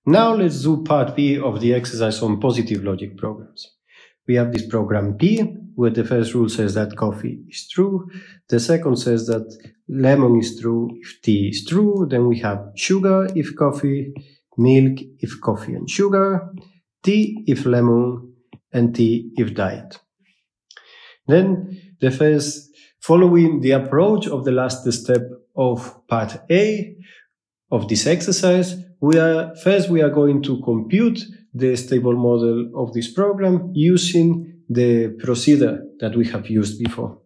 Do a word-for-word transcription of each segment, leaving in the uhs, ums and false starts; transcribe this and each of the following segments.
Now let's do part B of the exercise on positive logic programs. We have this program P, where the first rule says that coffee is true. The second says that lemon is true if tea is true. Then we have sugar if coffee, milk if coffee and sugar, tea if lemon, and tea if diet. Then the first, following the approach of the last step of part A of this exercise, we are first we are going to compute the stable model of this program using the procedure that we have used before.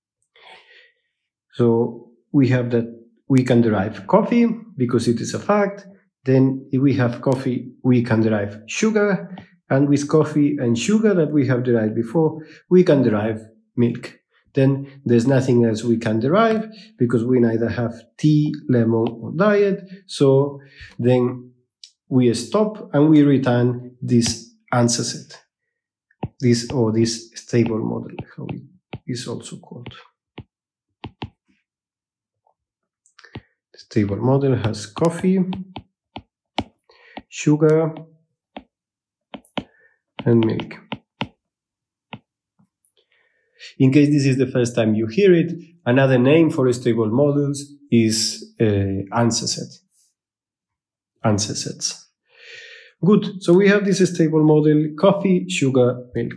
So we have that we can derive coffee because it is a fact. Then if we have coffee, we can derive sugar. And with coffee and sugar that we have derived before, we can derive milk. Then there's nothing else we can derive because we neither have tea, lemon, or diet. So then we stop and we return this answer set, this or this stable model, how it is also called. The stable model has coffee, sugar, and milk. In case this is the first time you hear it, another name for stable models is uh, answer set. Answer sets. Good, so we have this stable model, coffee, sugar, milk.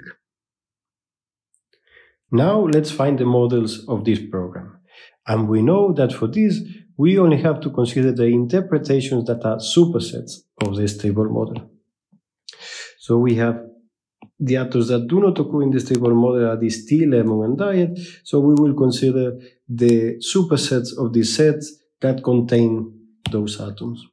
Now let's find the models of this program. And we know that for this, we only have to consider the interpretations that are supersets of the stable model. So we have the atoms that do not occur in the stable model are these tea, lemon, and diet. So we will consider the supersets of these sets that contain those atoms.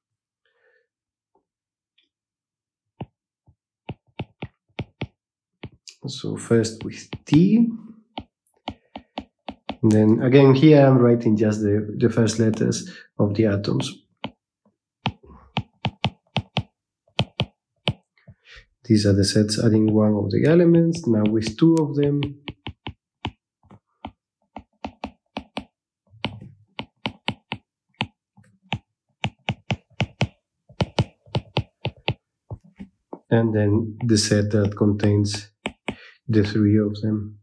So first with tea. Then again, here I'm writing just the, the first letters of the atoms. These are the sets adding one of the elements, now with two of them. And then the set that contains the three of them.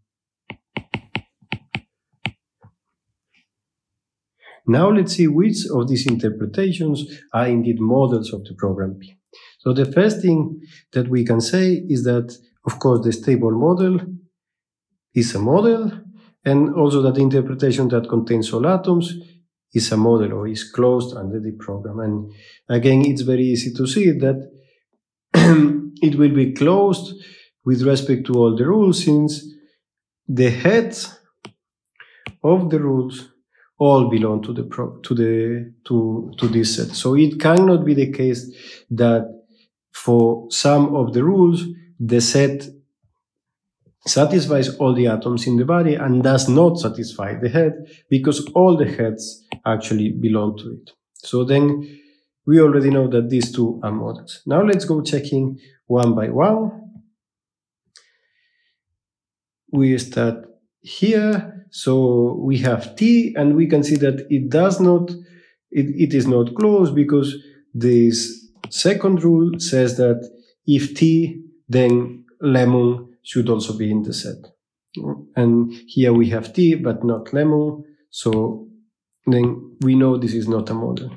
Now let's see which of these interpretations are indeed models of the program P. So the first thing that we can say is that, of course, the stable model is a model, and also that the interpretation that contains all atoms is a model or is closed under the program. And again, it's very easy to see that it will be closed with respect to all the rules, since the heads of the rules all belong to the pro to the to to this set. So it cannot be the case that for some of the rules the set satisfies all the atoms in the body and does not satisfy the head, because all the heads actually belong to it. So then we already know that these two are models. Now let's go checking one by one. We start here. So we have T, and we can see that it does not, it, it is not closed, because this second rule says that if T, then lemon should also be in the set. And here we have T, but not lemon. So then we know this is not a model.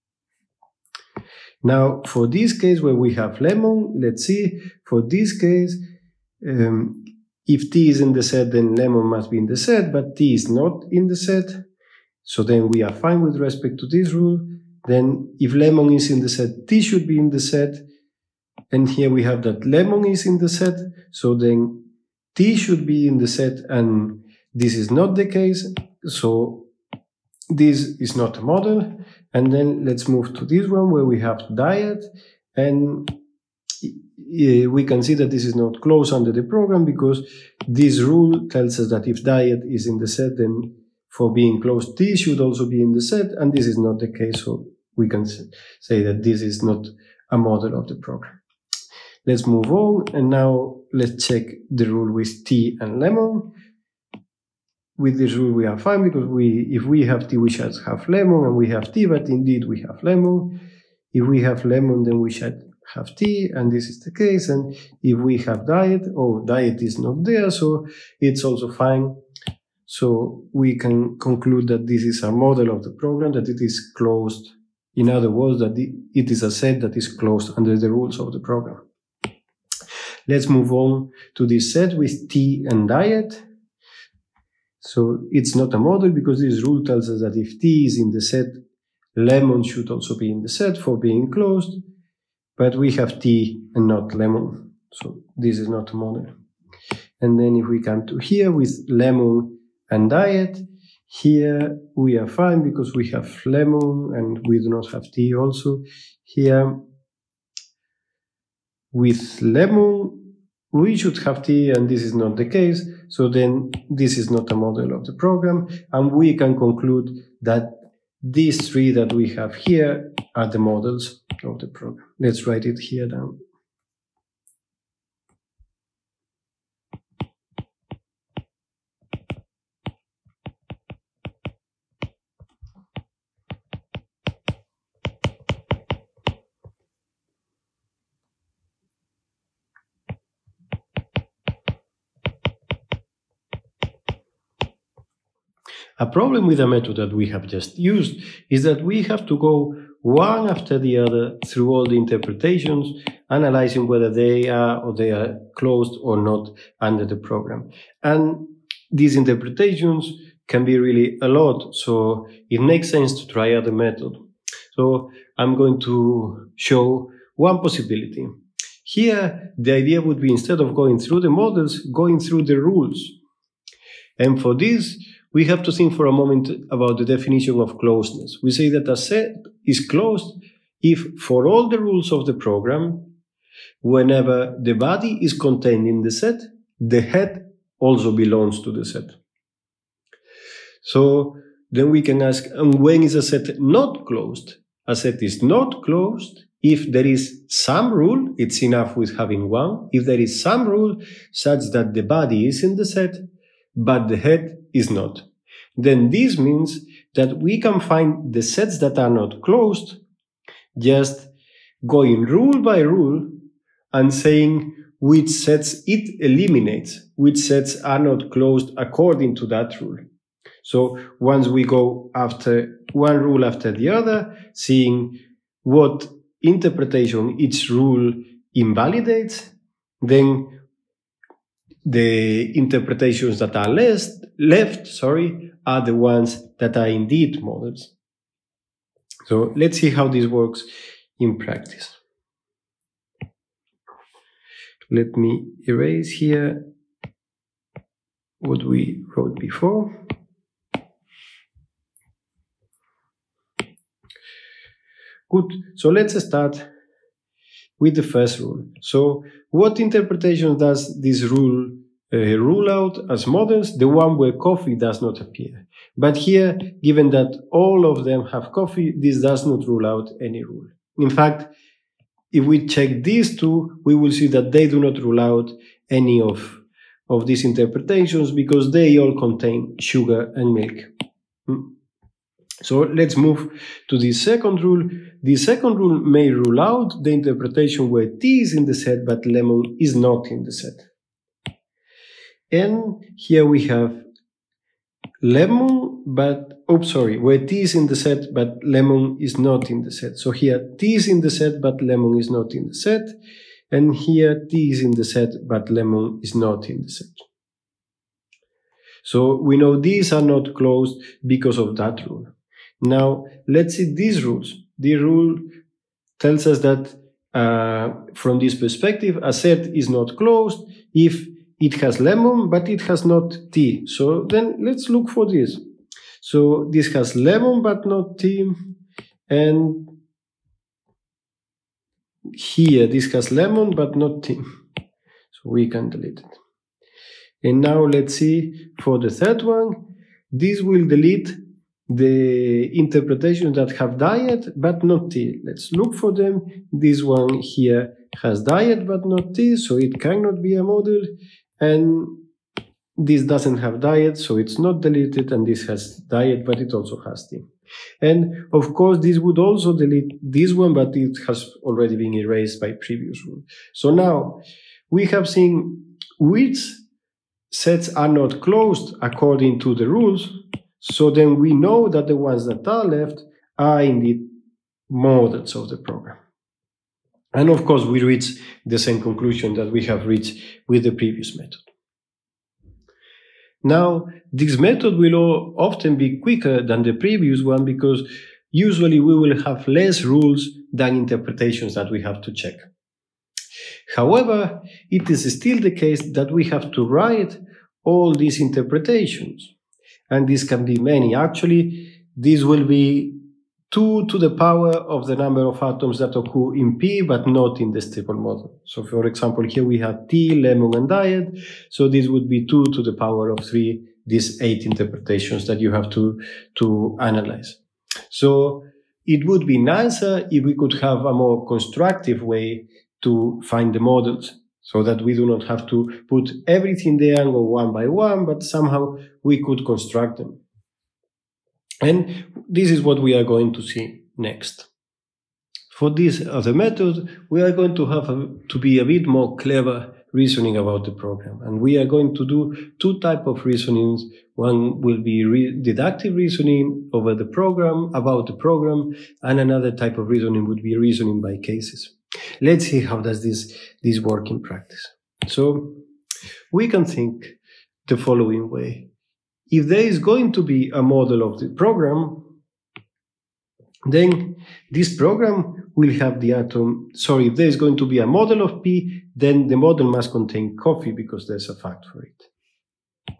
Now, for this case where we have lemon, let's see, for this case, um, if T is in the set, then lemon must be in the set, but T is not in the set. So then we are fine with respect to this rule. Then if lemon is in the set, T should be in the set. And here we have that lemon is in the set. So then T should be in the set, and this is not the case. So this is not a model. And then let's move to this one where we have diet, and we can see that this is not closed under the program, because this rule tells us that if diet is in the set, then for being closed, T should also be in the set, and this is not the case. So we can say that this is not a model of the program. Let's move on, and now let's check the rule with tea and lemon. With this rule we are fine, because we, if we have tea, we should have lemon, and we have tea, but indeed we have lemon. If we have lemon, then we should have tea, and this is the case. And if we have diet, oh, diet is not there, so it's also fine. So we can conclude that this is a model of the program, that it is closed. In other words, that it is a set that is closed under the rules of the program. Let's move on to this set with tea and diet. So it's not a model because this rule tells us that if tea is in the set, lemon should also be in the set for being closed. But we have tea and not lemon. So this is not a model. And then if we come to here with lemon and diet, here we are fine because we have lemon and we do not have tea also. Here with lemon, we should have tea, and this is not the case. So then this is not a model of the program. And we can conclude that these three that we have here are the models of the program. Let's write it here down. A problem with the method that we have just used is that we have to go one after the other through all the interpretations, analyzing whether they are or they are closed or not under the program. And these interpretations can be really a lot, so it makes sense to try other method. So I'm going to show one possibility. Here, the idea would be, instead of going through the models, going through the rules. And for this, we have to think for a moment about the definition of closeness. We say that a set is closed if, for all the rules of the program, whenever the body is contained in the set, the head also belongs to the set. So then we can ask, and when is a set not closed? A set is not closed if there is some rule, it's enough with having one, if there is some rule such that the body is in the set, but the head is not. Then this means that we can find the sets that are not closed, just going rule by rule and saying which sets it eliminates, which sets are not closed according to that rule. So once we go after one rule after the other, seeing what interpretation each rule invalidates, then the interpretations that are less, left sorry, are the ones that are indeed models. So let's see how this works in practice. Let me erase here what we wrote before. Good, so let's start with the first rule. So what interpretation does this rule uh, rule out as models? The one where coffee does not appear. But here, given that all of them have coffee, this does not rule out any rule. In fact, if we check these two, we will see that they do not rule out any of, of these interpretations because they all contain sugar and milk. Hmm. So let's move to the second rule. The second rule may rule out the interpretation where tea is in the set but lemon is not in the set. And here we have lemon, but, oh, sorry, where tea is in the set but lemon is not in the set. So here tea is in the set but lemon is not in the set. And here tea is in the set but lemon is not in the set. So we know these are not closed because of that rule. Now, let's see these rules. The rule tells us that uh, from this perspective, a set is not closed if it has lemon, but it has not tea. So then let's look for this. So this has lemon, but not tea. And here, this has lemon, but not tea. So we can delete it. And now let's see for the third one. This will delete the interpretations that have diet but not tea. Let's look for them. This one here has diet but not tea, so it cannot be a model. And this doesn't have diet, so it's not deleted. And this has diet, but it also has tea. And of course, this would also delete this one, but it has already been erased by previous rule. So now we have seen which sets are not closed according to the rules. So then we know that the ones that are left are indeed models of the program. And of course, we reach the same conclusion that we have reached with the previous method. Now, this method will often be quicker than the previous one because usually we will have less rules than interpretations that we have to check. However, it is still the case that we have to write all these interpretations. And this can be many. Actually, this will be two to the power of the number of atoms that occur in P, but not in the stable model. So for example, here we have tea, lemon, and diet. So this would be two to the power of three, these eight interpretations that you have to, to analyze. So it would be nicer if we could have a more constructive way to find the models, so that we do not have to put everything there and go one by one, but somehow we could construct them. And this is what we are going to see next. For this other method, we are going to have a, to be a bit more clever reasoning about the program. And we are going to do two types of reasonings. One will be re deductive reasoning over the program, about the program, and another type of reasoning would be reasoning by cases. Let's see how does this, this work in practice. So we can think the following way. If there is going to be a model of the program, then this program will have the atom, sorry, if there is going to be a model of P, then the model must contain coffee because there's a fact for it.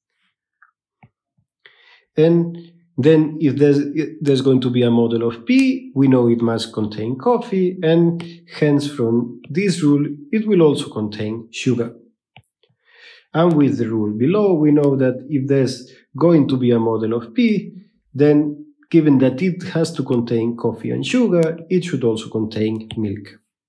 And then if there's, if there's going to be a model of P, we know it must contain coffee, and hence from this rule, it will also contain sugar. And with the rule below, we know that if there's going to be a model of P, then given that it has to contain coffee and sugar, it should also contain milk.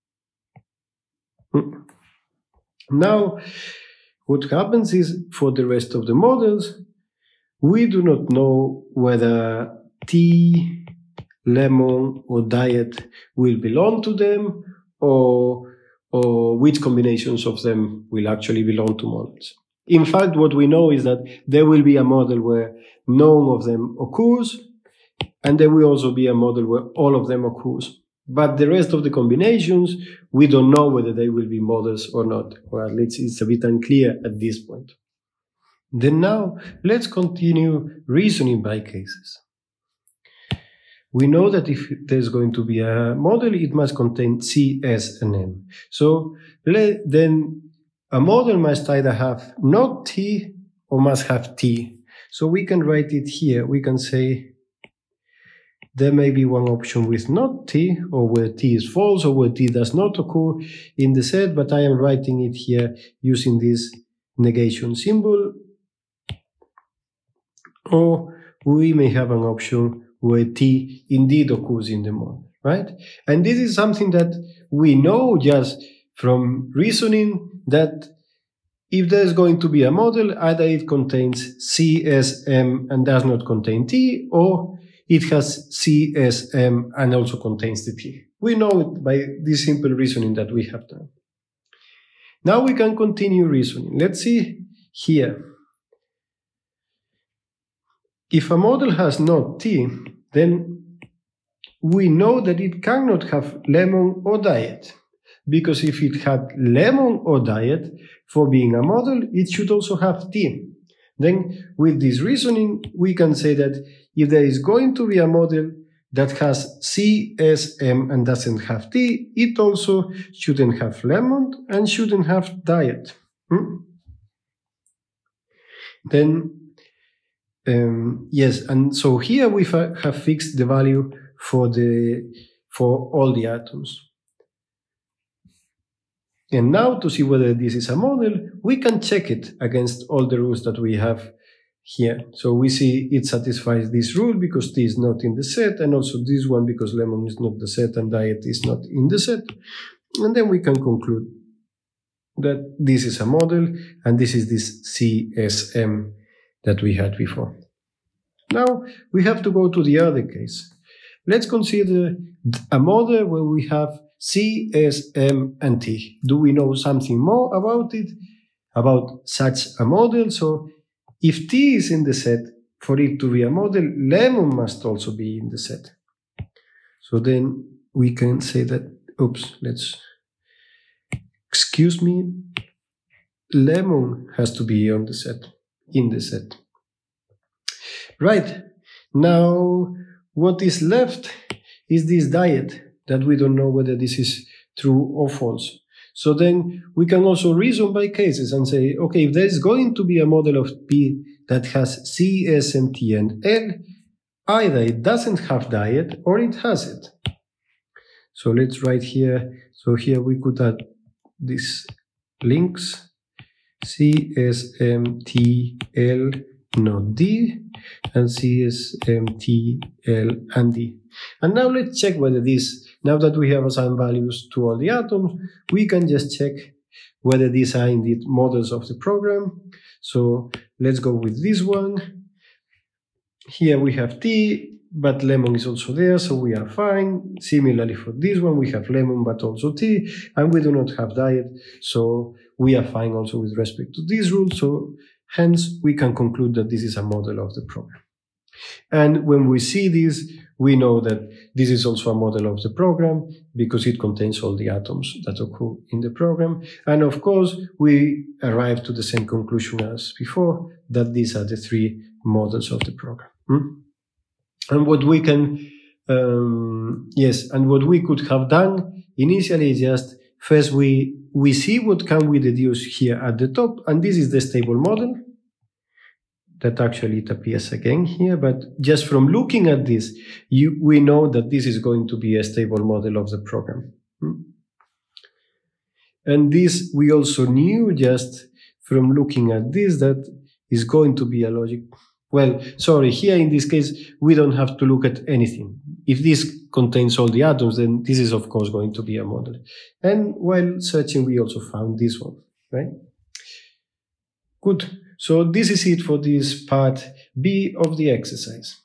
Now, what happens is, for the rest of the models, we do not know whether tea, lemon, or diet will belong to them, or or which combinations of them will actually belong to models. In fact, what we know is that there will be a model where none of them occurs, and there will also be a model where all of them occurs. But the rest of the combinations, we don't know whether they will be models or not, or at least it's a bit unclear at this point. Then now, let's continue reasoning by cases. We know that if there's going to be a model, it must contain C, S, and M. So then a model must either have not T or must have T. So we can write it here. We can say there may be one option with not T, or where T is false, or where T does not occur in the set, but I am writing it here using this negation symbol. Or we may have an option where T indeed occurs in the model, right? And this is something that we know just from reasoning, that if there's going to be a model, either it contains C, S, M and does not contain T, or it has C, S, M and also contains the T. We know it by this simple reasoning that we have done. Now we can continue reasoning. Let's see here. If a model has not T, then we know that it cannot have lemon or diet. Because if it had lemon or diet, for being a model, it should also have T. Then with this reasoning, we can say that if there is going to be a model that has C, S, M and doesn't have T, it also shouldn't have lemon and shouldn't have diet. Hmm? Then Um, yes, and so here we have fixed the value for the for all the atoms. And now to see whether this is a model, we can check it against all the rules that we have here. So we see it satisfies this rule because T is not in the set, and also this one because lemon is not the set and diet is not in the set. And then we can conclude that this is a model and this is this C S M that we had before. Now we have to go to the other case. Let's consider a model where we have C, S, M, and T. Do we know something more about it, about such a model? So if T is in the set, for it to be a model, lemon must also be in the set. So then we can say that, oops, let's, excuse me, lemon has to be on the set, in the set. Right, now what is left is this diet that we don't know whether this is true or false. So then we can also reason by cases and say, okay, if there is going to be a model of P that has C, S, M, T, and L, either it doesn't have diet or it has it. So let's write here, so here we could add these links, C, S, M, T, L, not D, and C, S, M, T, L, and D. And now let's check whether this, now that we have assigned values to all the atoms, we can just check whether these are indeed models of the program. So let's go with this one. Here we have T, but lemon is also there, so we are fine. Similarly for this one, we have lemon, but also T, and we do not have diet, so we are fine also with respect to this rule. So hence, we can conclude that this is a model of the program. And when we see this, we know that this is also a model of the program because it contains all the atoms that occur in the program. And of course, we arrive to the same conclusion as before, that these are the three models of the program. Hmm? And what we can, um, yes, and what we could have done initially is just, first we, we see what can we deduce here at the top, and this is the stable model. That actually it appears again here, but just from looking at this, you, we know that this is going to be a stable model of the program. Hmm? And this we also knew just from looking at this that is going to be a logic. Well, sorry, here in this case, we don't have to look at anything. If this contains all the atoms, then this is of course going to be a model. And while searching, we also found this one, right? Good. So this is it for this part B of the exercise.